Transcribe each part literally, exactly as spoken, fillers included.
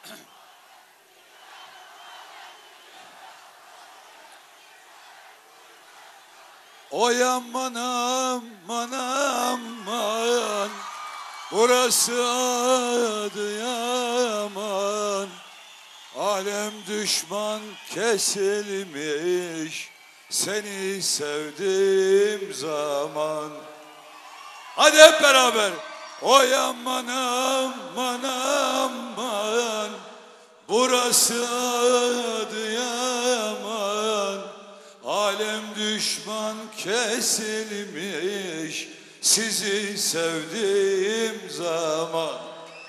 Oy aman aman aman, burası Adıyaman. Alem düşman kesilmiş, seni sevdiğim zaman. Hadi hep beraber. Oy aman aman aman, burası Adıyaman. Alem düşman kesilmiş, sizi sevdiğim zaman.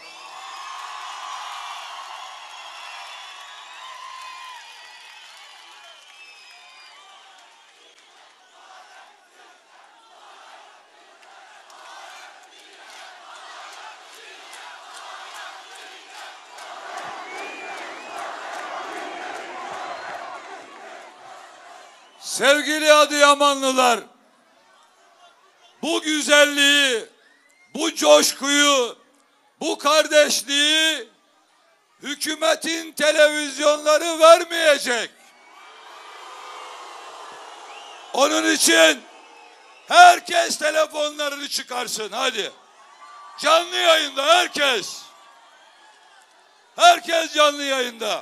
Sevgili Adıyamanlılar, bu güzelliği, bu coşkuyu, bu kardeşliği hükümetin televizyonları vermeyecek. Onun için herkes telefonlarını çıkarsın, hadi. Canlı yayında herkes. Herkes canlı yayında.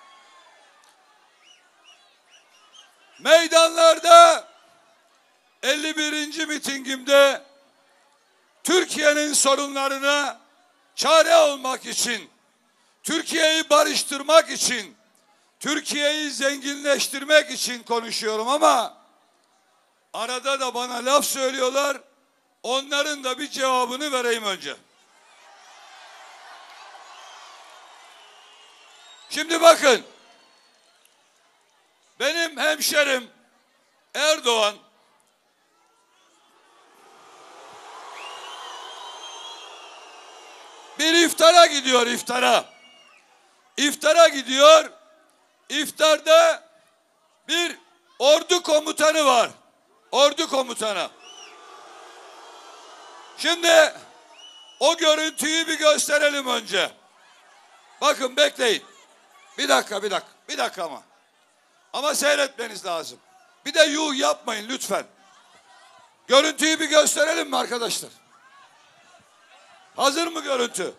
Meydanlarda elli birinci mitingimde Türkiye'nin sorunlarına çare olmak için, Türkiye'yi barıştırmak için, Türkiye'yi zenginleştirmek için konuşuyorum ama arada da bana laf söylüyorlar. Onların da bir cevabını vereyim önce. Şimdi bakın. Benim hemşerim Erdoğan bir iftara gidiyor, iftara. İftara gidiyor. İftarda bir ordu komutanı var. Ordu komutanı. Şimdi o görüntüyü bir gösterelim önce. Bakın bekleyin. Bir dakika, bir dakika. Bir dakika ama. Ama seyretmeniz lazım. Bir de yuh yapmayın lütfen. Görüntüyü bir gösterelim mi arkadaşlar? Hazır mı görüntü?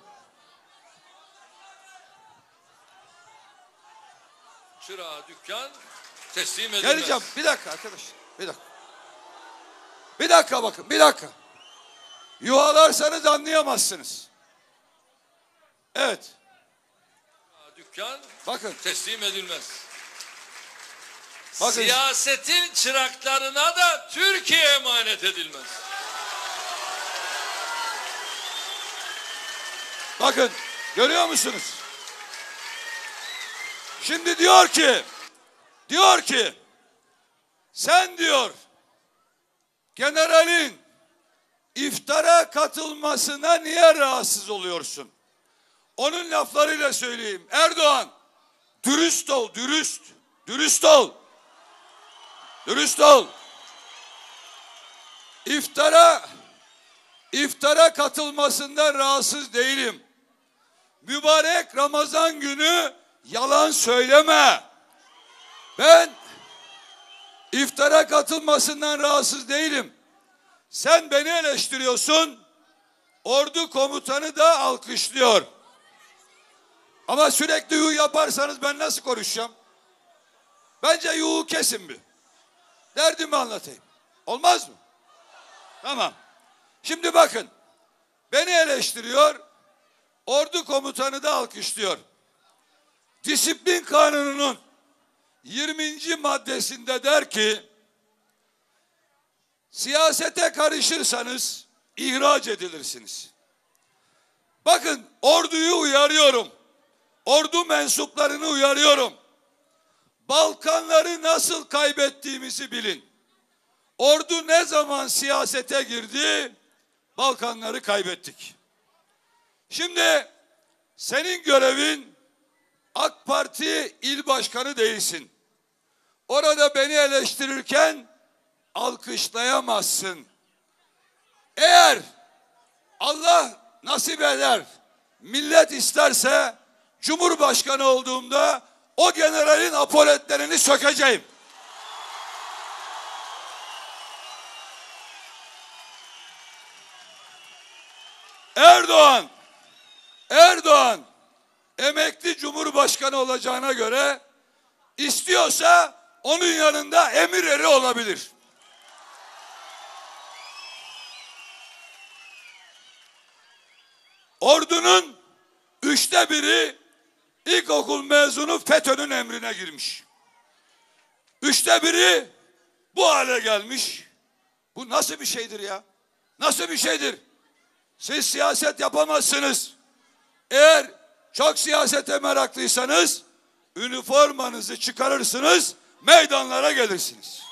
Çırağı dükkan teslim edilmez. Geleceğim. Bir dakika arkadaşlar. Bir dakika. Bir dakika bakın. Bir dakika. Yuhalarsanız anlayamazsınız. Evet. Çırağı dükkan bakın. teslim edilmez. Bakın. Siyasetin çıraklarına da Türkiye emanet edilmez. Bakın görüyor musunuz? Şimdi diyor ki, diyor ki sen diyor generalin iftara katılmasına niye rahatsız oluyorsun? Onun laflarıyla söyleyeyim. Erdoğan dürüst ol, dürüst, dürüst ol. Dürüst ol. İftara, iftara katılmasından rahatsız değilim. Mübarek Ramazan günü yalan söyleme. Ben iftara katılmasından rahatsız değilim. Sen beni eleştiriyorsun. Ordu komutanı da alkışlıyor. Ama sürekli yuh yaparsanız ben nasıl konuşacağım? Bence yuhu kesin bir. Derdimi anlatayım. Olmaz mı? Tamam. Şimdi bakın. Beni eleştiriyor. Ordu komutanı da alkışlıyor. Disiplin Kanunu'nun yirminci maddesinde der ki siyasete karışırsanız ihraç edilirsiniz. Bakın orduyu uyarıyorum. Ordu mensuplarını uyarıyorum. Balkanları nasıl kaybettiğimizi bilin. Ordu ne zaman siyasete girdi? Balkanları kaybettik. Şimdi senin görevin AK Parti il başkanı değilsin. Orada beni eleştirirken alkışlayamazsın. Eğer Allah nasip eder, millet isterse Cumhurbaşkanı olduğumda o generalin apoletlerini sökeceğim. Erdoğan, Erdoğan emekli cumhurbaşkanı olacağına göre istiyorsa onun yanında emir eri olabilir. Ordunun üçte biri ilkokul mezunu FETÖ'nün emrine girmiş. Üçte biri bu hale gelmiş. Bu nasıl bir şeydir ya? Nasıl bir şeydir? Siz siyaset yapamazsınız. Eğer çok siyasete meraklıysanız üniformanızı çıkarırsınız, meydanlara gelirsiniz.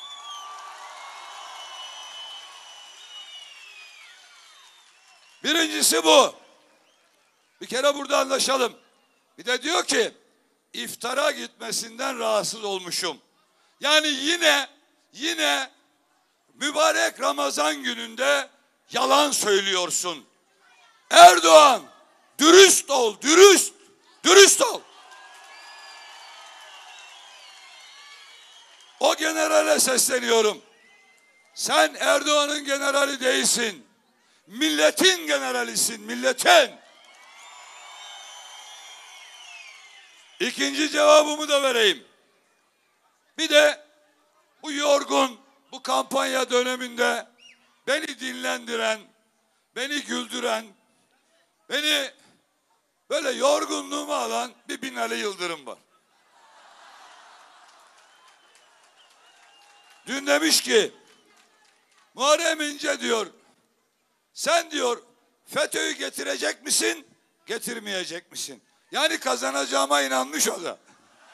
Birincisi bu. Bir kere burada anlaşalım. Bir de diyor ki iftara gitmesinden rahatsız olmuşum. Yani yine yine mübarek Ramazan gününde yalan söylüyorsun. Erdoğan, dürüst ol, dürüst, dürüst ol. O generale sesleniyorum. Sen Erdoğan'ın generali değilsin. Milletin generalisin, milletin. İkinci cevabımı da vereyim. Bir de bu yorgun, bu kampanya döneminde beni dinlendiren, beni güldüren, beni böyle yorgunluğumu alan bir Binali Yıldırım var. Dün demiş ki, Muharrem İnce diyor, sen diyor FETÖ'yü getirecek misin, getirmeyecek misin? Yani kazanacağıma inanmış o da.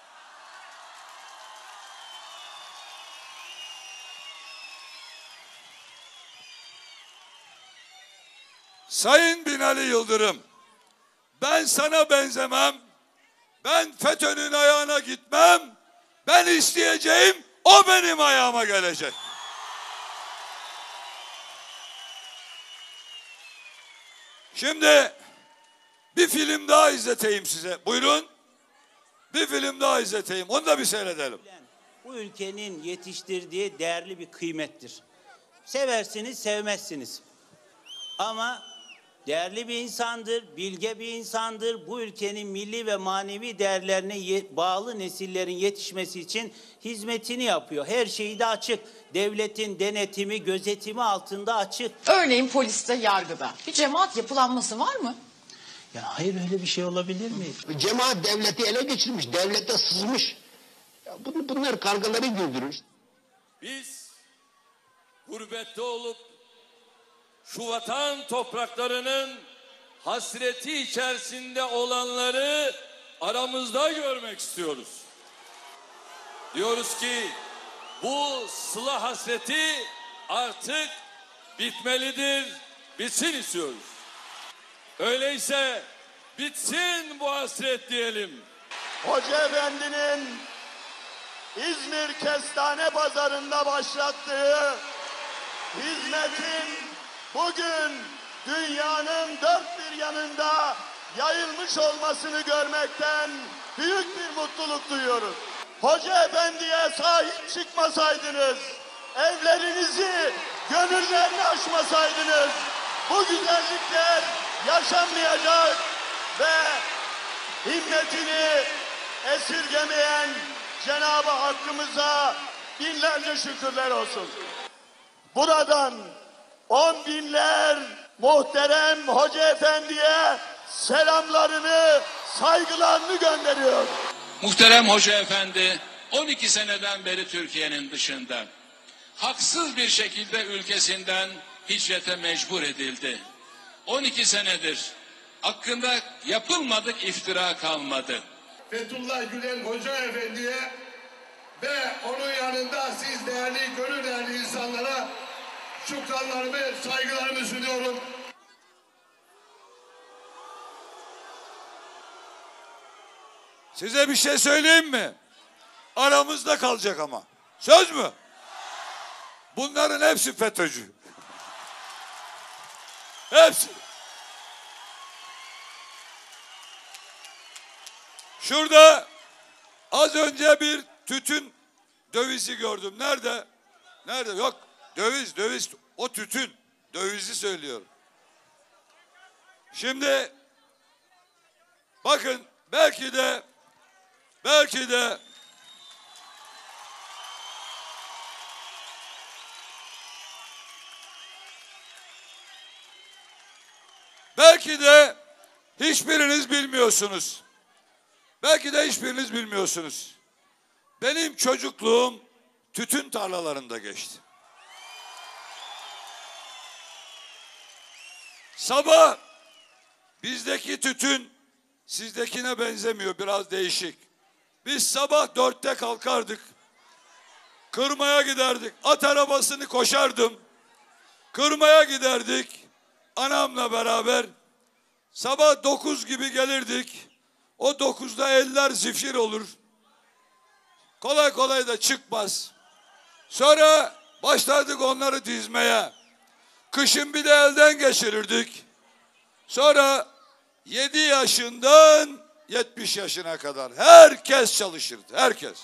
Sayın Binali Yıldırım, ben sana benzemem, ben FETÖ'nün ayağına gitmem, ben isteyeceğim, o benim ayağıma gelecek. Şimdi bir film daha izleteyim size. Buyurun. Bir film daha izleteyim. Onu da bir seyredelim. Bu ülkenin yetiştirdiği değerli bir kıymettir. Seversiniz, sevmezsiniz. Ama değerli bir insandır, bilge bir insandır. Bu ülkenin milli ve manevi değerlerine bağlı nesillerin yetişmesi için hizmetini yapıyor. Her şeyi de açık. Devletin denetimi, gözetimi altında açık. Örneğin poliste, yargıda bir cemaat yapılanması var mı? Ya hayır, öyle bir şey olabilir mi? Cemaat devleti ele geçirmiş, devlete sızmış. Ya bunu, bunlar kargaları güldürür. Biz gurbette olup şu vatan topraklarının hasreti içerisinde olanları aramızda görmek istiyoruz. Diyoruz ki bu sıla hasreti artık bitmelidir, bitsin istiyoruz. Öyleyse bitsin bu hasret diyelim. Hoca Efendi'nin İzmir Kestane Pazarı'nda başlattığı hizmetin bugün dünyanın dört bir yanında yayılmış olmasını görmekten büyük bir mutluluk duyuyoruz. Hoca Efendi'ye sahip çıkmasaydınız, evlerinizi, gönüllerini açmasaydınız, bu güzellikler yaşanmayacak ve himmetini esirgemeyen Cenab-ı Hakk'ımıza binlerce şükürler olsun. Buradan on binler muhterem Hoca Efendi'ye selamlarını, saygılarını gönderiyor. Muhterem Hoca Efendi on iki seneden beri Türkiye'nin dışında. Haksız bir şekilde ülkesinden hicrete mecbur edildi. on iki senedir hakkında yapılmadık iftira kalmadı. Fethullah Gülen Hoca Efendi'ye ve onun yanında siz değerli, gönül değerli insanlara şükranlarımı, saygılarımı sunuyorum. Size bir şey söyleyeyim mi? Aramızda kalacak ama. Söz mü? Bunların hepsi FETÖ'cü. Hepsi. Şurada az önce bir tütün dövizi gördüm. Nerede? Nerede? Yok. Döviz, döviz. O tütün. Dövizi söylüyorum. Şimdi bakın belki de belki de belki de hiçbiriniz bilmiyorsunuz. Belki de hiçbiriniz bilmiyorsunuz. Benim çocukluğum tütün tarlalarında geçti. Sabah bizdeki tütün sizdekine benzemiyor, biraz değişik. Biz sabah dörtte kalkardık. Kırmaya giderdik. At arabasını koşardım. Kırmaya giderdik. Anamla beraber. Sabah dokuz gibi gelirdik. O dokuzda eller zifir olur. Kolay kolay da çıkmaz. Sonra başladık onları dizmeye. Kışın bir de elden geçirirdik. Sonra yedi yaşından yetmiş yaşına kadar herkes çalışırdı. Herkes.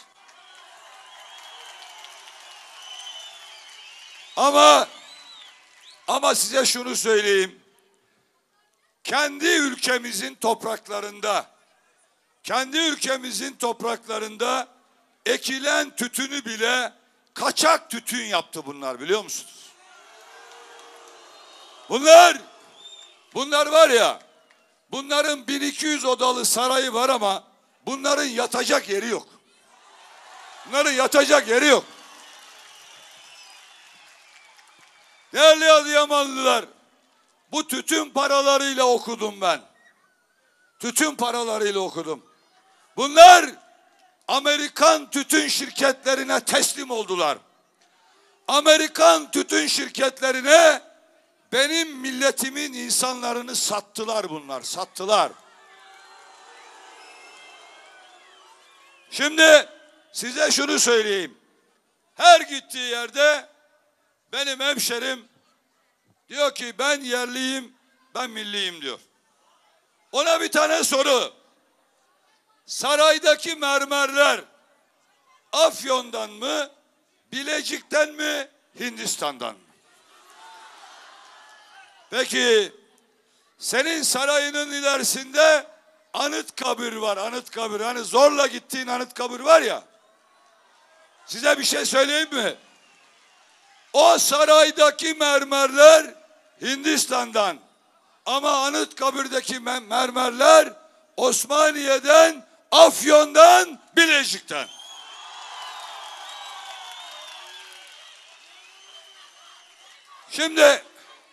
Ama ama size şunu söyleyeyim. Kendi ülkemizin topraklarında kendi ülkemizin topraklarında ekilen tütünü bile kaçak tütün yaptı bunlar, biliyor musunuz? Bunlar, bunlar var ya, bunların bin iki yüz odalı sarayı var ama bunların yatacak yeri yok. Bunların yatacak yeri yok. Değerli Adıyamanlılar, bu tütün paralarıyla okudum ben. Tütün paralarıyla okudum. Bunlar Amerikan tütün şirketlerine teslim oldular. Amerikan tütün şirketlerine benim milletimin insanlarını sattılar bunlar, sattılar. Şimdi size şunu söyleyeyim. Her gittiği yerde benim hemşerim diyor ki ben yerliyim, ben milliyim diyor. Ona bir tane soru. Saraydaki mermerler Afyon'dan mı, Bilecik'ten mi, Hindistan'dan mı? Peki senin sarayının ilerisinde Anıtkabir var, Anıtkabir. Hani zorla gittiğin Anıtkabir var ya. Size bir şey söyleyeyim mi? O saraydaki mermerler Hindistan'dan. Ama Anıtkabir'deki mermerler Osmaniye'den, Afyon'dan, Bilecik'ten. Şimdi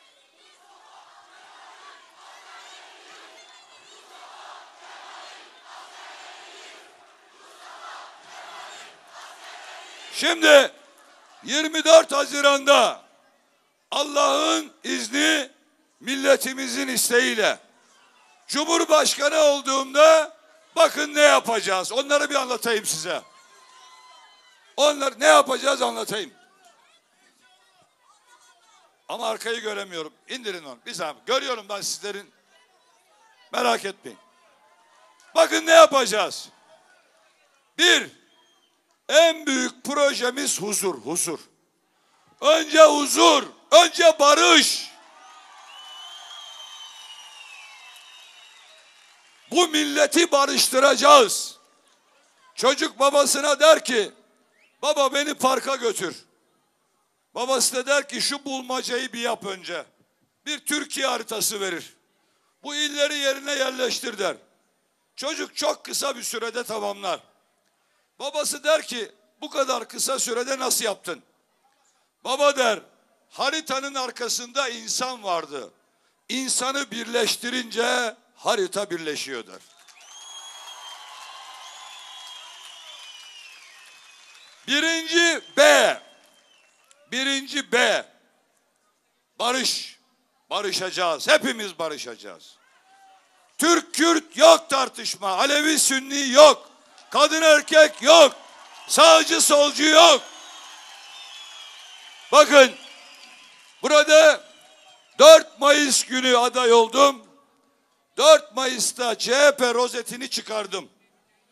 Şimdi yirmi dört Haziran'da Allah'ın izni, milletimizin isteğiyle Cumhurbaşkanı olduğumda bakın ne yapacağız. Onları bir anlatayım size. Onlar ne yapacağız anlatayım. Ama arkayı göremiyorum. İndirin onu. Bir saniye. Görüyorum ben sizlerin. Merak etmeyin. Bakın ne yapacağız. Bir, en büyük projemiz huzur, huzur. Önce huzur, önce barış. Bu milleti barıştıracağız. Çocuk babasına der ki, baba beni parka götür. Babası da der ki şu bulmacayı bir yap önce. Bir Türkiye haritası verir. Bu illeri yerine yerleştir der. Çocuk çok kısa bir sürede tamamlar. Babası der ki bu kadar kısa sürede nasıl yaptın? Baba der haritanın arkasında insan vardı. İnsanı birleştirince harita birleşiyor der. Birinci B. Birinci B. Barış. Barışacağız. Hepimiz barışacağız. Türk-Kürt yok tartışma. Alevi-Sünni yok. Kadın erkek yok. Sağcı solcu yok. Bakın burada dört Mayıs günü aday oldum. dört Mayıs'ta C H P rozetini çıkardım.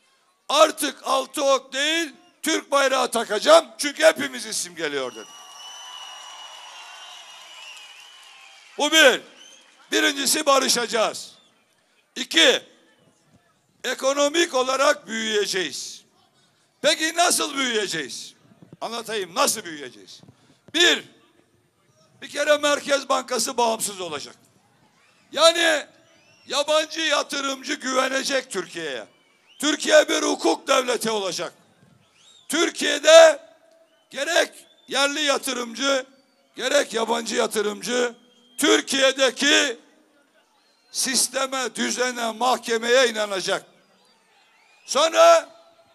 Artık altı ok değil, Türk bayrağı takacağım. Çünkü hepimizi simgeliyor dedi. Bu bir. Birincisi barışacağız. İki, ekonomik olarak büyüyeceğiz. Peki nasıl büyüyeceğiz? Anlatayım nasıl büyüyeceğiz? Bir, bir kere Merkez Bankası bağımsız olacak. Yani yabancı yatırımcı güvenecek Türkiye'ye. Türkiye bir hukuk devleti olacak. Türkiye'de gerek yerli yatırımcı, gerek yabancı yatırımcı Türkiye'deki sisteme, düzene, mahkemeye inanacak. Sonra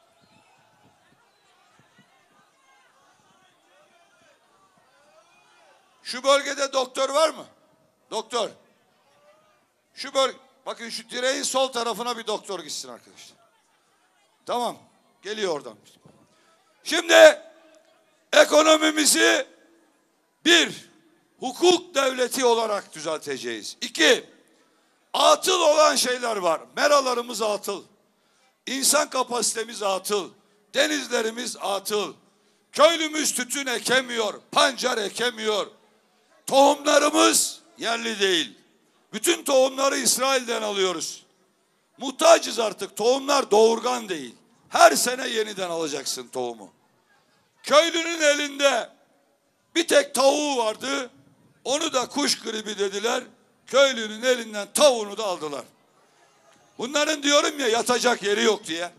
şu bölgede doktor var mı? Doktor. Şu bölge, bakın şu direğin sol tarafına bir doktor gitsin arkadaşlar. Tamam, geliyor oradan. Şimdi ekonomimizi bir, hukuk devleti olarak düzelteceğiz. İki, atıl olan şeyler var. Meralarımız atıl. İnsan kapasitemiz atıl. Denizlerimiz atıl. Köylümüz tütün ekemiyor, pancar ekemiyor. Tohumlarımız yerli değil. Bütün tohumları İsrail'den alıyoruz. Muhtacız artık. Tohumlar doğurgan değil. Her sene yeniden alacaksın tohumu. Köylünün elinde bir tek tavuğu vardı. Onu da kuş gribi dediler. Köylünün elinden tavuğunu da aldılar. Bunların diyorum ya yatacak yeri yok diye.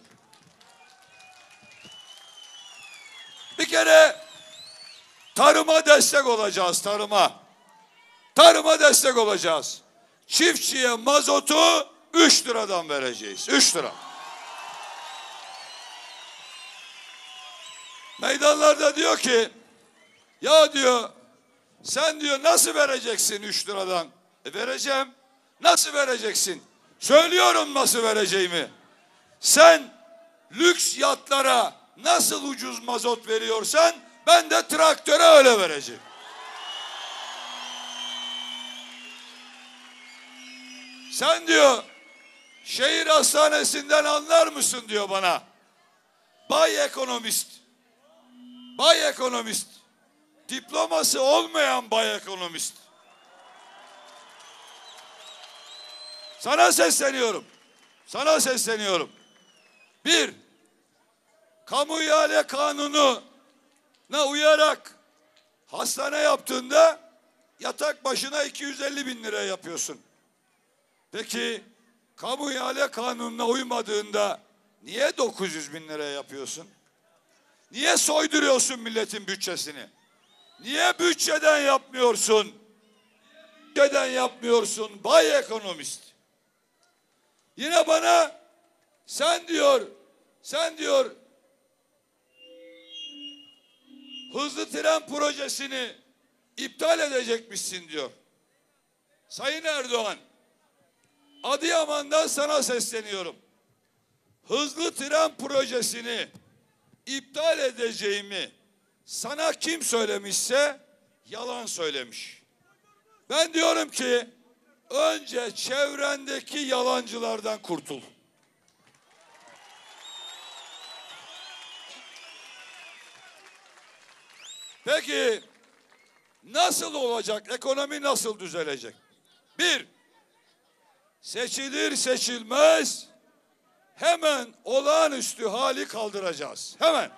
Bir kere tarıma destek olacağız, tarıma. Tarıma destek olacağız. Çiftçiye mazotu üç liradan vereceğiz. Üç lira. Meydanlarda diyor ki, ya diyor, sen diyor nasıl vereceksin üç liradan? E vereceğim. Nasıl vereceksin? Söylüyorum nasıl vereceğimi. Sen lüks yatlara nasıl ucuz mazot veriyorsan ben de traktöre öyle vereceğim. Sen diyor şehir hastanesinden anlar mısın diyor bana. Bay ekonomist. Bay ekonomist. Diploması olmayan bay ekonomist. Sana sesleniyorum. Sana sesleniyorum. Bir, kamu ihale kanununa uyarak hastane yaptığında yatak başına iki yüz elli bin lira yapıyorsun. Peki kamu ihale kanununa uymadığında niye dokuz yüz bin lira yapıyorsun? Niye soyduruyorsun milletin bütçesini? Niye bütçeden yapmıyorsun? Bütçeden yapmıyorsun bay ekonomist. Yine bana sen diyor, sen diyor hızlı tren projesini iptal edecekmişsin diyor. Sayın Erdoğan, Adıyaman'dan sana sesleniyorum. Hızlı tren projesini iptal edeceğimi sana kim söylemişse yalan söylemiş. Ben diyorum ki önce çevrendeki yalancılardan kurtul. Peki nasıl olacak? Ekonomi nasıl düzelecek? Bir, seçilir seçilmez hemen olağanüstü hali kaldıracağız. Hemen.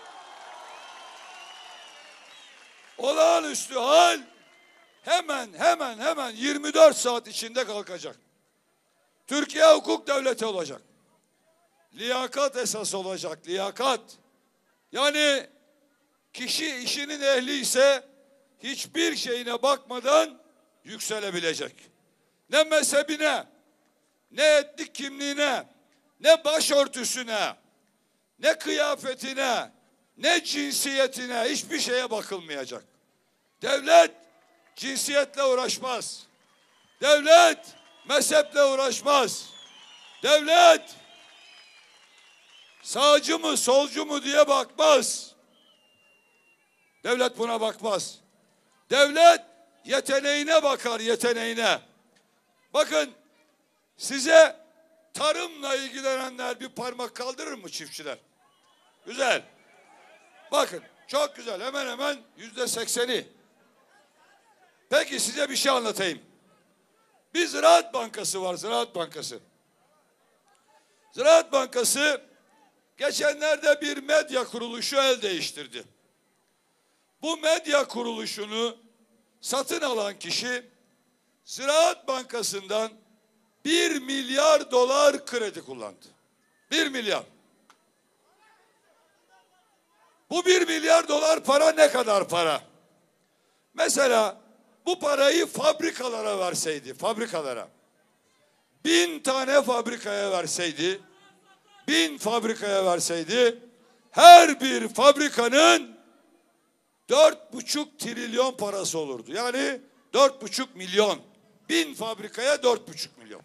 Olağanüstü hal hemen hemen hemen yirmi dört saat içinde kalkacak. Türkiye hukuk devleti olacak. Liyakat esas olacak. Liyakat. Yani kişi işinin ehli ise hiçbir şeyine bakmadan yükselebilecek. Ne mezhebine, ne etnik kimliğine, ne başörtüsüne, ne kıyafetine, ne cinsiyetine, hiçbir şeye bakılmayacak. Devlet cinsiyetle uğraşmaz. Devlet mezheple uğraşmaz. Devlet sağcı mı solcu mu diye bakmaz. Devlet buna bakmaz. Devlet yeteneğine bakar, yeteneğine. Bakın size tarımla ilgilenenler bir parmak kaldırır mı çiftçiler? Güzel. Bakın çok güzel, hemen hemen yüzde sekseni. Peki size bir şey anlatayım. Bir Ziraat Bankası var, Ziraat Bankası. Ziraat Bankası geçenlerde bir medya kuruluşu el değiştirdi. Bu medya kuruluşunu satın alan kişi Ziraat Bankası'ndan bir milyar dolar kredi kullandı. Bir milyar. Bu bir milyar dolar para ne kadar para? Mesela bu parayı fabrikalara verseydi, fabrikalara. Bin tane fabrikaya verseydi, bin fabrikaya verseydi, her bir fabrikanın dört buçuk trilyon parası olurdu. Yani dört buçuk milyon. Bin fabrikaya dört buçuk milyon.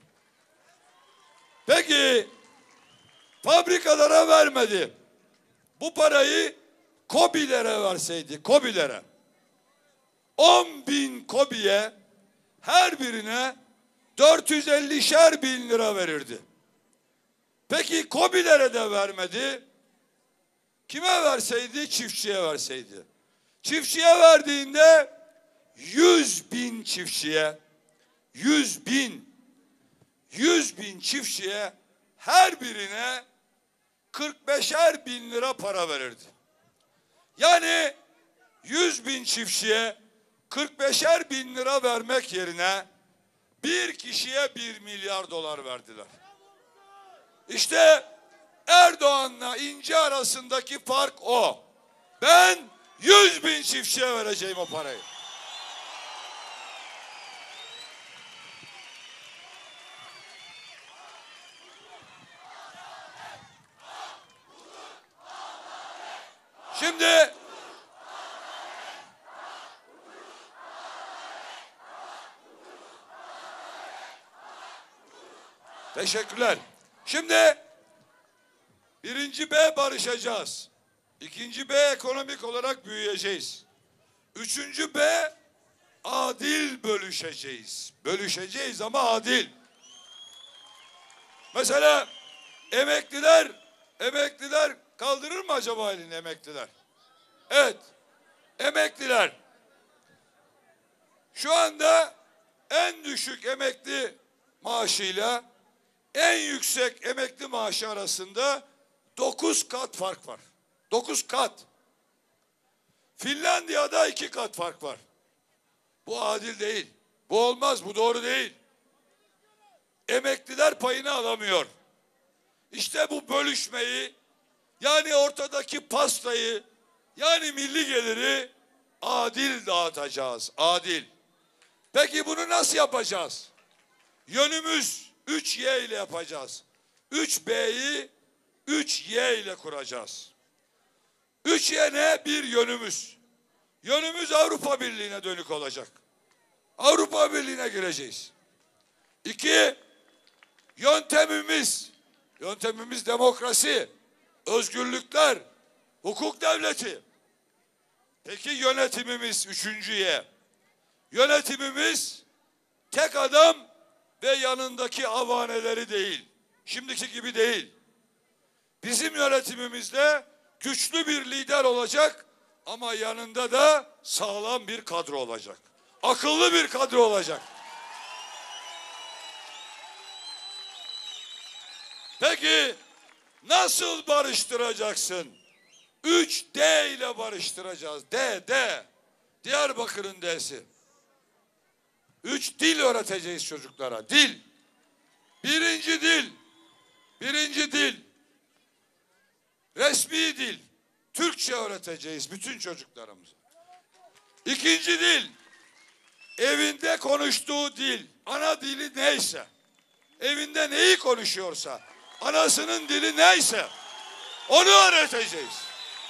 Peki fabrikalara vermedi. Bu parayı KOBİ'lere verseydi, KOBİ'lere. On bin KOBİ'ye her birine dört yüz ellişer bin lira verirdi. Peki KOBİ'lere de vermedi. Kime verseydi? Çiftçiye verseydi. Çiftçiye verdiğinde yüz bin çiftçiye, yüz bin, yüz bin çiftçiye her birine kırk beşer bin lira para verirdi. Yani yüz bin çiftçiye kırk beşer bin lira vermek yerine bir kişiye bir milyar dolar verdiler. İşte Erdoğan'la İnce arasındaki fark o. Ben yüz bin çiftçiye vereceğim o parayı. Şimdi teşekkürler. Şimdi birinci B barışacağız. İkinci B ekonomik olarak büyüyeceğiz. Üçüncü B adil bölüşeceğiz. Bölüşeceğiz ama adil. Mesela emekliler, emekliler kaldırır mı acaba elini emekliler? Evet. Emekliler. Şu anda en düşük emekli maaşıyla en yüksek emekli maaşı arasında dokuz kat fark var. Dokuz kat. Finlandiya'da iki kat fark var. Bu adil değil. Bu olmaz, bu doğru değil. Emekliler payını alamıyor. İşte bu bölüşmeyi, yani ortadaki pastayı, yani milli geliri adil dağıtacağız. Adil. Peki bunu nasıl yapacağız? Yönümüz üç Y ile yapacağız. üç B'yi üç Y ile kuracağız. üç Y ne? Bir yönümüz. Yönümüz Avrupa Birliği'ne dönük olacak. Avrupa Birliği'ne gireceğiz. İki, yöntemimiz. Yöntemimiz demokrasi, özgürlükler, hukuk devleti. Peki yönetimimiz üçüncü Y. Yönetimimiz tek adam ve yanındaki avaneleri değil. Şimdiki gibi değil. Bizim yönetimimizde güçlü bir lider olacak ama yanında da sağlam bir kadro olacak. Akıllı bir kadro olacak. Peki nasıl barıştıracaksın? üç D ile barıştıracağız. D, D. Diyarbakır'ın D'si. Üç dil öğreteceğiz çocuklara. Dil. Birinci dil. Birinci dil. Resmi dil. Türkçe öğreteceğiz bütün çocuklarımıza. İkinci dil. Evinde konuştuğu dil. Ana dili neyse. Evinde neyi konuşuyorsa. Anasının dili neyse. Onu öğreteceğiz.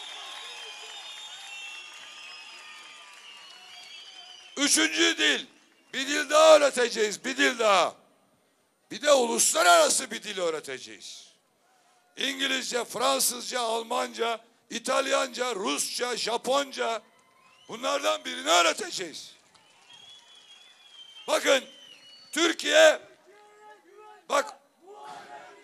Üçüncü dil. Bir dil daha öğreteceğiz. Bir dil daha. Bir de uluslararası bir dil öğreteceğiz. İngilizce, Fransızca, Almanca, İtalyanca, Rusça, Japonca. Bunlardan birini öğreteceğiz. Bakın Türkiye, bak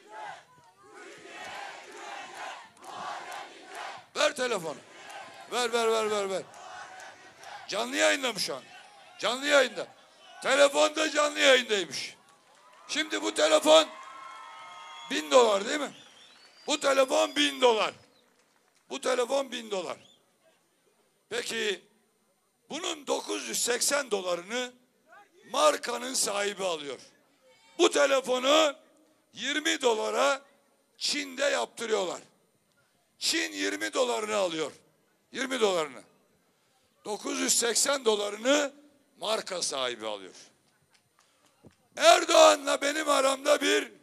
Ver telefonu. Ver ver ver ver ver. Canlı yayında mı şu an? Canlı yayında. Telefonda canlı yayındaymış. Şimdi bu telefon bin dolar değil mi? Bu telefon bin dolar. Bu telefon bin dolar. Peki bunun dokuz yüz seksen dolarını markanın sahibi alıyor. Bu telefonu yirmi dolara Çin'de yaptırıyorlar. Çin yirmi dolarını alıyor. yirmi dolarını. dokuz yüz seksen dolarını marka sahibi alıyor. Erdoğan'la benim aramda bir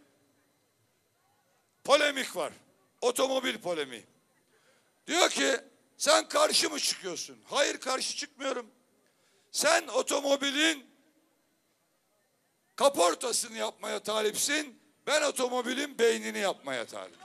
polemik var. Otomobil polemiği. Diyor ki sen karşı mı çıkıyorsun? Hayır, karşı çıkmıyorum. Sen otomobilin kaportasını yapmaya talipsin. Ben otomobilin beynini yapmaya talibim.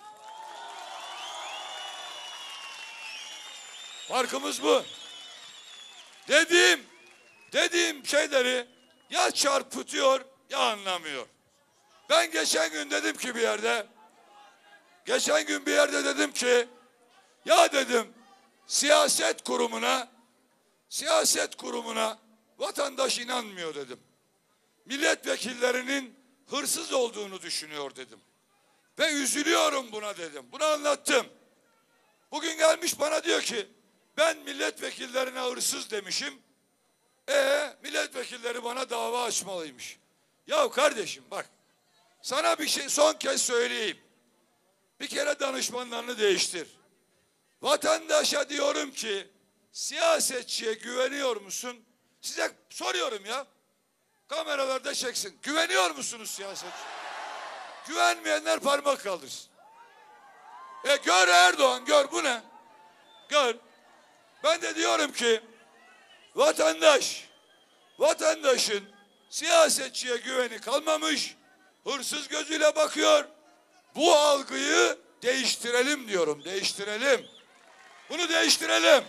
Farkımız bu. Dediğim, dediğim şeyleri ya çarpıtıyor ya anlamıyor. Ben geçen gün dedim ki bir yerde, geçen gün bir yerde dedim ki, ya dedim siyaset kurumuna, siyaset kurumuna vatandaş inanmıyor dedim. Milletvekillerinin hırsız olduğunu düşünüyor dedim. Ve üzülüyorum buna dedim. Bunu anlattım. Bugün gelmiş bana diyor ki ben milletvekillerine hırsız demişim. E milletvekilleri bana dava açmalıymış. Ya kardeşim bak, sana bir şey son kez söyleyeyim. Bir kere danışmanlarını değiştir. Vatandaşa diyorum ki siyasetçiye güveniyor musun? Size soruyorum ya. Kameralarda çeksin. Güveniyor musunuz siyasetçi? Güvenmeyenler parmak kaldırsın. E gör Erdoğan, gör, bu ne? Gör. Ben de diyorum ki vatandaş, vatandaşın siyasetçiye güveni kalmamış, hırsız gözüyle bakıyor. Bu algıyı değiştirelim diyorum, değiştirelim. Bunu değiştirelim.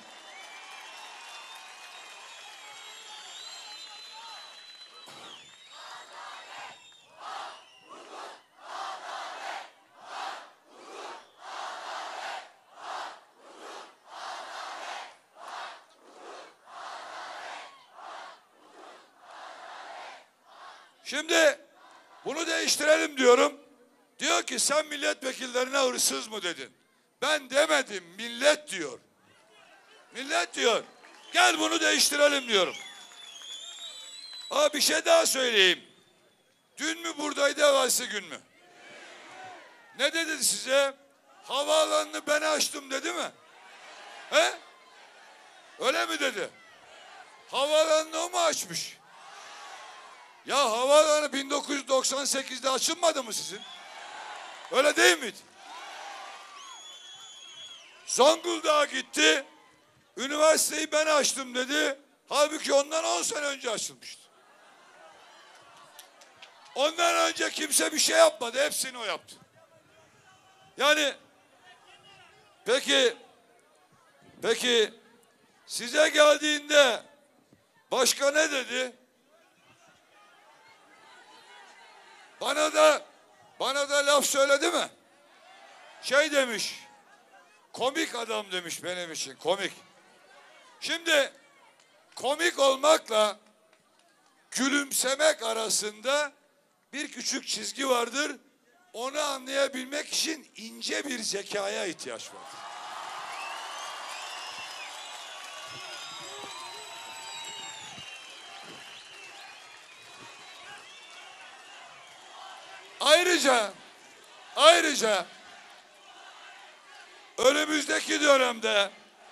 Şimdi bunu değiştirelim diyorum. Diyor ki sen milletvekillerine hırsız mı dedin? Ben demedim, millet diyor. Millet diyor. Gel bunu değiştirelim diyorum. Aa, bir şey daha söyleyeyim. Dün mü buradaydı, evvelsi gün mü? Ne dedi size? Havaalanını ben açtım dedi mi? He? Öyle mi dedi? Havaalanını o mu açmış? Ya havaalanı bin dokuz yüz doksan sekizde açılmadı mı sizin? Öyle değil miydi? Zonguldak'a gitti. Üniversiteyi ben açtım dedi. Halbuki ondan on sene önce açılmıştı. Ondan önce kimse bir şey yapmadı. Hepsini o yaptı. Yani peki peki size geldiğinde başka ne dedi? Bana da bana da laf söyledi mi? Şey demiş. Komik adam demiş benim için, komik. Şimdi komik olmakla gülümsemek arasında bir küçük çizgi vardır. Onu anlayabilmek için ince bir zekaya ihtiyaç vardır. Ayrıca, ayrıca önümüzdeki dönemde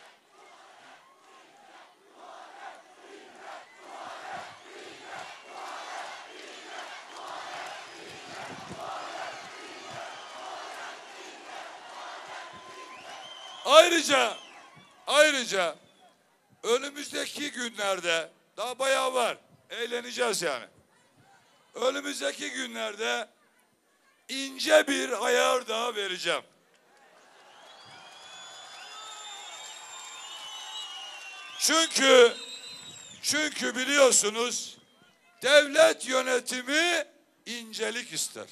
ayrıca ayrıca önümüzdeki günlerde daha bayağı var. Eğleneceğiz yani. Önümüzdeki günlerde ince bir ayar daha vereceğim. Çünkü çünkü biliyorsunuz devlet yönetimi incelik ister.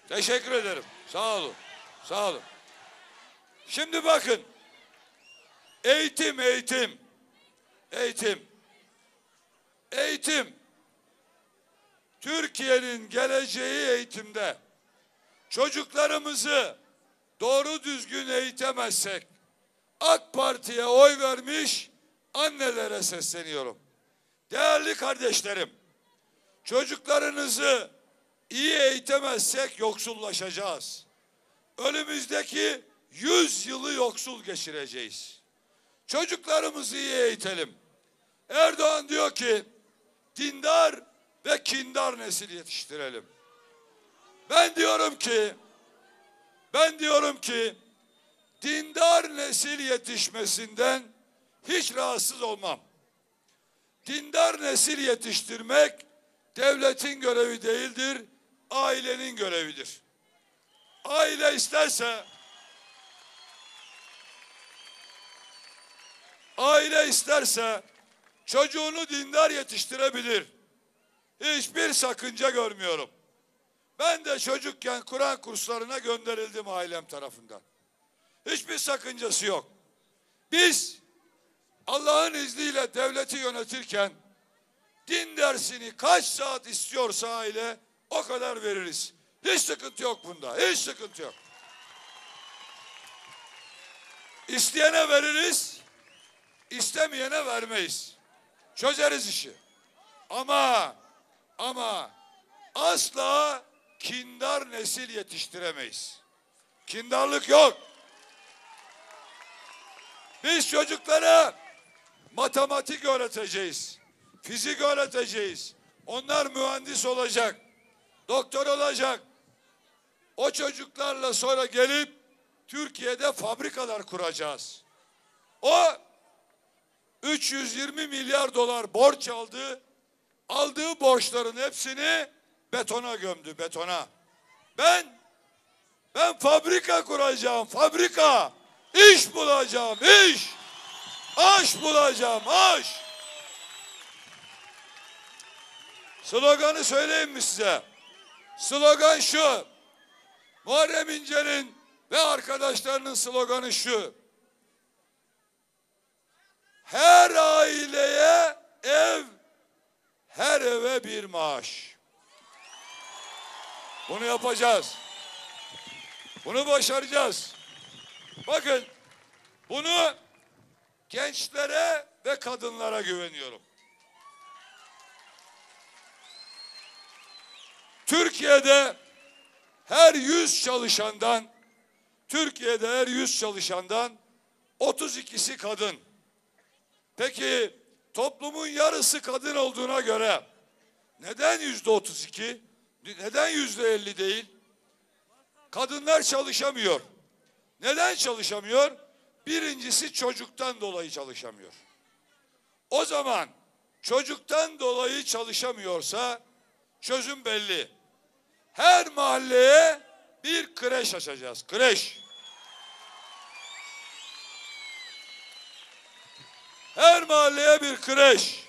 Teşekkür ederim. Sağ olun. Sağ olun. Şimdi bakın. Eğitim, eğitim. Eğitim. Eğitim. Türkiye'nin geleceği eğitimde. Çocuklarımızı doğru düzgün eğitemezsek AK Parti'ye oy vermiş annelere sesleniyorum. Değerli kardeşlerim, çocuklarınızı iyi eğitemezsek yoksullaşacağız. Önümüzdeki yüz yılı yoksul geçireceğiz. Çocuklarımızı iyi eğitelim. Erdoğan diyor ki dindar ve kindar nesil yetiştirelim. Ben diyorum ki ben diyorum ki dindar nesil yetişmesinden hiç rahatsız olmam. Dindar nesil yetiştirmek devletin görevi değildir, ailenin görevidir. Aile isterse aile isterse çocuğunu dindar yetiştirebilir. Hiçbir sakınca görmüyorum. Ben de çocukken Kur'an kurslarına gönderildim ailem tarafından. Hiçbir sakıncası yok. Biz Allah'ın izniyle devleti yönetirken din dersini kaç saat istiyorsa aile o kadar veririz. Hiç sıkıntı yok bunda. Hiç sıkıntı yok. İsteyene veririz, istemeyene vermeyiz. Çözeriz işi. Ama ama asla kindar nesil yetiştiremeyiz. Kindarlık yok. Biz çocuklara matematik öğreteceğiz. Fizik öğreteceğiz. Onlar mühendis olacak. Doktor olacak. O çocuklarla sonra gelip Türkiye'de fabrikalar kuracağız. O üç yüz yirmi milyar dolar borç aldı. Aldığı borçların hepsini betona gömdü, betona. Ben ben fabrika kuracağım, fabrika. İş bulacağım, iş. Aş bulacağım, aş. Sloganı söyleyeyim mi size? Slogan şu. Muharrem İnce'nin ve arkadaşlarının sloganı şu. Her aileye ev, her eve bir maaş. Bunu yapacağız. Bunu başaracağız. Bakın, bunu gençlere ve kadınlara güveniyorum. Türkiye'de her yüz çalışandan Türkiye'de her yüz çalışandan otuz ikisi kadın. Peki toplumun yarısı kadın olduğuna göre neden yüzde otuz iki? Neden yüzde elli değil? Kadınlar çalışamıyor. Neden çalışamıyor? Birincisi çocuktan dolayı çalışamıyor. O zaman çocuktan dolayı çalışamıyorsa çözüm belli. Her mahalleye bir kreş açacağız. Kreş. Her mahalleye bir kreş.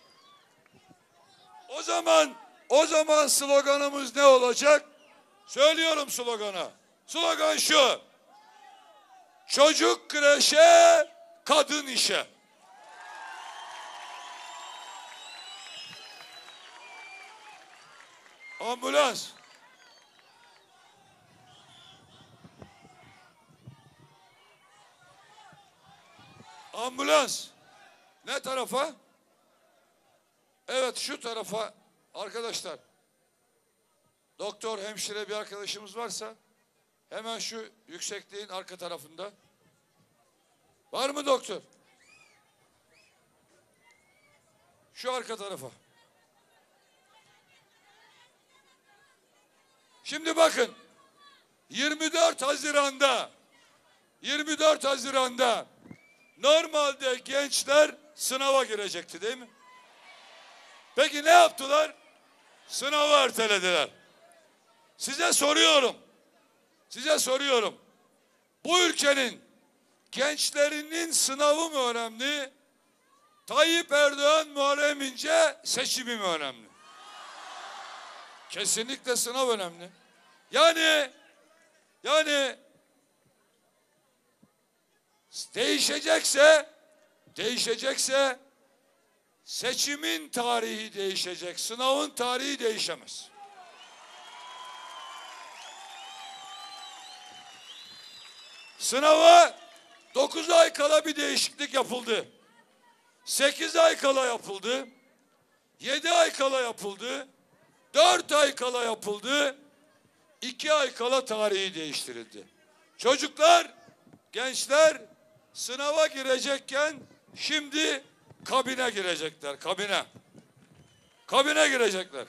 O zaman o zaman sloganımız ne olacak? Söylüyorum sloganı. Slogan şu. Çocuk kreşe, kadın işe. Ambulans. Ambulans. Ne tarafa? Evet, şu tarafa arkadaşlar. Doktor, hemşire bir arkadaşımız varsa hemen şu yüksekliğin arka tarafında. Var mı doktor? Şu arka tarafa. Şimdi bakın. yirmi dört Haziran'da yirmi dört Haziran'da normalde gençler sınava girecekti, değil mi? Peki ne yaptılar? Sınavı ertelediler. Size soruyorum. Size soruyorum. Bu ülkenin gençlerinin sınavı mı önemli? Tayyip Erdoğan, Muharrem İnce seçimi mi önemli? Kesinlikle sınav önemli. Yani yani değişecekse değişecekse seçimin tarihi değişecek. Sınavın tarihi değişemez. Sınava dokuz ay kala bir değişiklik yapıldı. sekiz ay kala yapıldı. yedi ay kala yapıldı. dört ay kala yapıldı. iki ay kala tarihi değiştirildi. Çocuklar, gençler sınava girecekken şimdi kabine girecekler. Kabine. Kabine girecekler.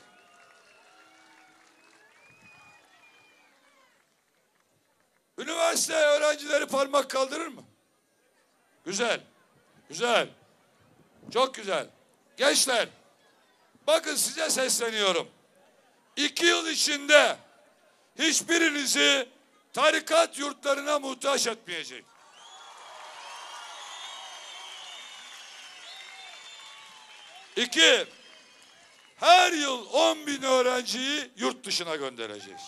Üniversite öğrencileri parmak kaldırır mı? Güzel. Güzel. Çok güzel. Gençler, bakın size sesleniyorum. İki yıl içinde hiçbirinizi tarikat yurtlarına muhtaç etmeyecek. İki, her yıl on bin öğrenciyi yurt dışına göndereceğiz.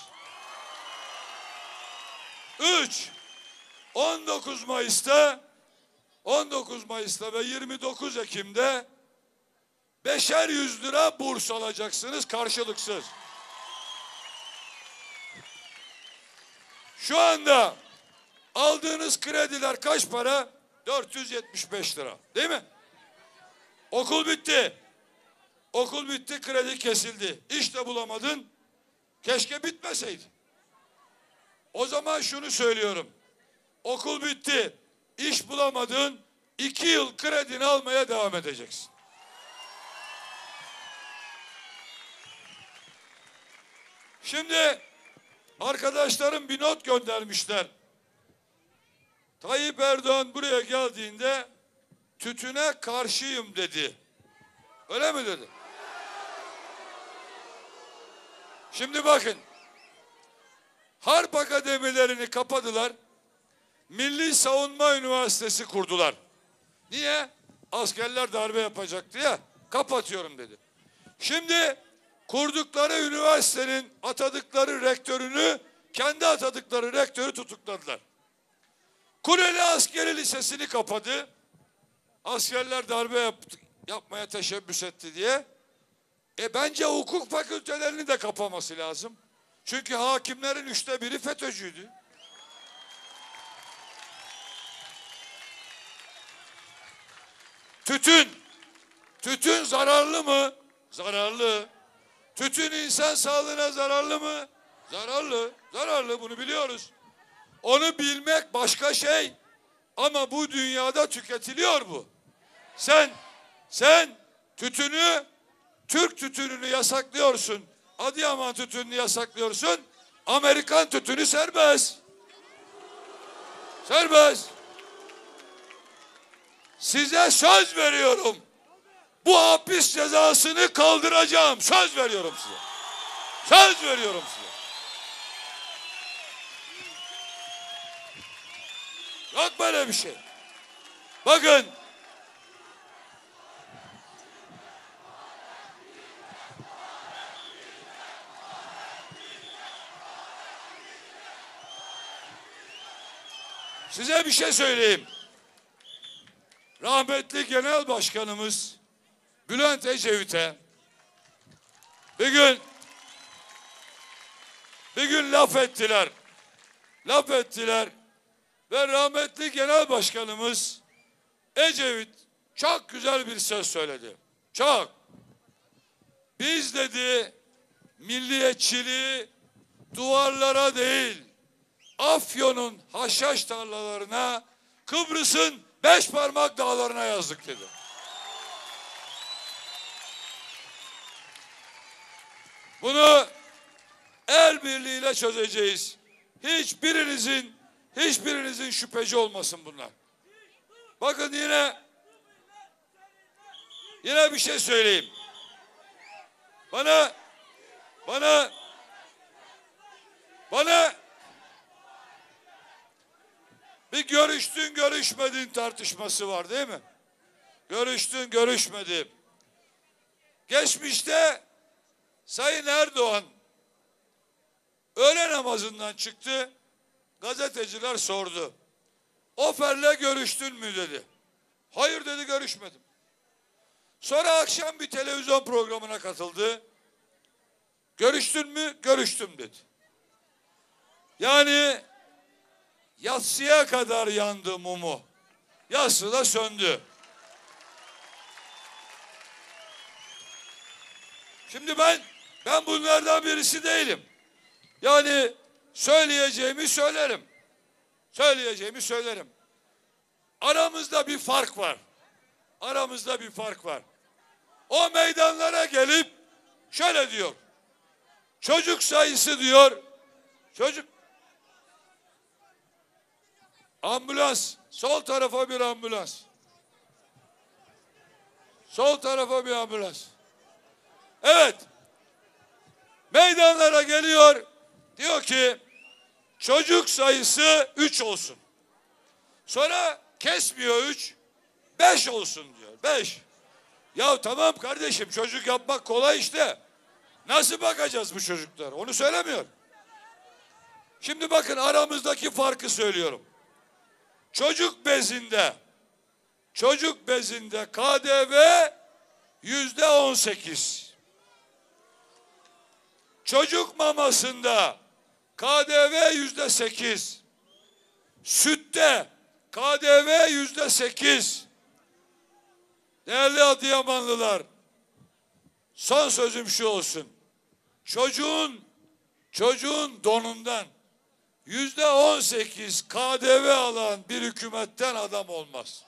Üç, on dokuz Mayıs'ta on dokuz Mayıs'ta ve yirmi dokuz Ekim'de beşer yüz lira burs alacaksınız karşılıksız. Şu anda aldığınız krediler kaç para? dört yüz yetmiş beş lira. Değil mi? Okul bitti. Okul bitti, kredi kesildi. İş de bulamadın. Keşke bitmeseydi. O zaman şunu söylüyorum. Okul bitti. İş bulamadın. iki yıl kredini almaya devam edeceksin. Şimdi arkadaşlarım bir not göndermişler. Tayyip Erdoğan buraya geldiğinde tütüne karşıyım dedi. Öyle mi dedi? Şimdi bakın. Harp akademilerini kapadılar. Milli Savunma Üniversitesi kurdular. Niye? Askerler darbe yapacaktı ya. Kapatıyorum dedi. Şimdi kurdukları üniversitenin atadıkları rektörünü, kendi atadıkları rektörü tutukladılar. Kuleli Askeri Lisesi'ni kapadı. Askerler darbe yaptı, yapmaya teşebbüs etti diye. E bence hukuk fakültelerini de kapaması lazım. Çünkü hakimlerin üçte biri FETÖ'cüydü. Tütün. Tütün zararlı mı? Zararlı. Tütün insan sağlığına zararlı mı? Zararlı. Zararlı, bunu biliyoruz. Onu bilmek başka şey. Ama bu dünyada tüketiliyor bu. Sen, sen tütünü, Türk tütününü yasaklıyorsun. Adıyaman tütününü yasaklıyorsun. Amerikan tütünü serbest. Serbest. Size söz veriyorum. Bu hapis cezasını kaldıracağım. Söz veriyorum size. Söz veriyorum size. Yok böyle bir şey. Bakın. Size bir şey söyleyeyim. Rahmetli Genel Başkanımız Bülent Ecevit'e bir gün bir gün laf ettiler. Laf ettiler ve rahmetli Genel Başkanımız Ecevit çok güzel bir söz söyledi. Çok. Biz dedi milliyetçiliği duvarlara değil, Afyon'un haşhaş tarlalarına, Kıbrıs'ın beş parmak dağlarına yazdık dedi. Bunu el birliğiyle çözeceğiz. Hiçbirinizin, hiçbirinizin şüpheci olmasın bunlar. Bakın yine, yine bir şey söyleyeyim. Bana, bana, bana bir görüştün görüşmedin tartışması var değil mi? Görüştün görüşmedin. Geçmişte Sayın Erdoğan öğle namazından çıktı. Gazeteciler sordu. Ofer'le görüştün mü dedi. Hayır dedi, görüşmedim. Sonra akşam bir televizyon programına katıldı. Görüştün mü? Görüştüm dedi. Yani yatsıya kadar yandı mumu. Yatsı da söndü. Şimdi ben ben bunlardan birisi değilim. Yani söyleyeceğimi söylerim. Söyleyeceğimi söylerim. Aramızda bir fark var. Aramızda bir fark var. O meydanlara gelip şöyle diyor. Çocuk sayısı diyor. Çocuk. Ambulans. Sol tarafa bir ambulans. Sol tarafa bir ambulans. Evet. Meydanlara geliyor. Diyor ki çocuk sayısı üç olsun. Sonra kesmiyor üç. Beş olsun diyor. Beş. Ya tamam kardeşim, çocuk yapmak kolay işte. Nasıl bakacağız bu çocuklara? Onu söylemiyor. Şimdi bakın, aramızdaki farkı söylüyorum. Çocuk bezinde, çocuk bezinde K D V yüzde on sekiz. Çocuk mamasında K D V yüzde sekiz. Sütte K D V yüzde sekiz. Değerli Adıyamanlılar, son sözüm şu olsun. Çocuğun, çocuğun donundan yüzde on sekiz K D V alan bir hükümetten adam olmaz.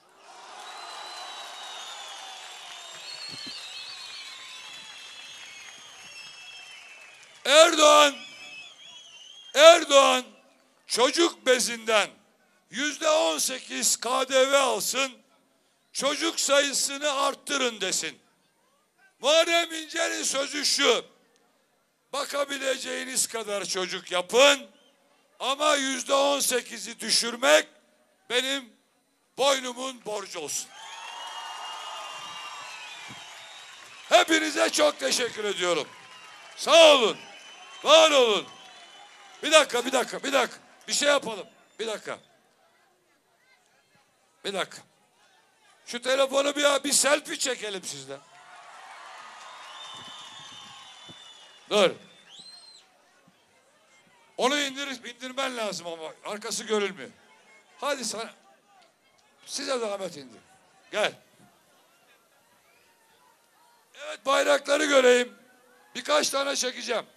Erdoğan, Erdoğan çocuk bezinden yüzde on sekiz K D V alsın, çocuk sayısını arttırın desin. Muharrem İnce'nin sözü şu: bakabileceğiniz kadar çocuk yapın ama yüzde on sekizi düşürmek benim boynumun borcu olsun. Hepinize çok teşekkür ediyorum. Sağ olun, var olun. Bir dakika, bir dakika, bir dakika. Bir şey yapalım. Bir dakika. Bir dakika. Şu telefonu bir, bir selfie çekelim sizden. Dur. Onu indir, indirmen lazım ama arkası görülmüyor. Hadi sana. Size zahmet indir. Gel. Evet, bayrakları göreyim. Birkaç tane çekeceğim.